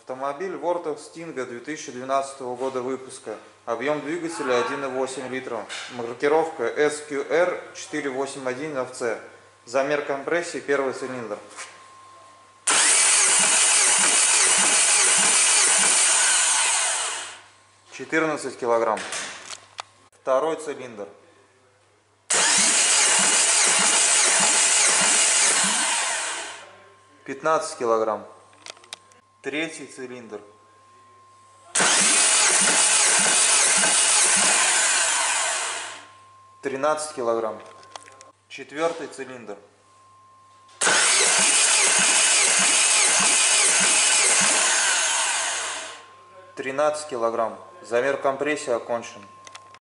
Автомобиль Vortec Stinga 2012 года выпуска. Объем двигателя 1,8 литра. Маркировка SQR481FC. Замер компрессии первый цилиндр. «14 килограмм». Второй цилиндр. 15 килограмм. Третий цилиндр. 13 килограмм. Четвертый цилиндр. 13 килограмм. Замер компрессии окончен.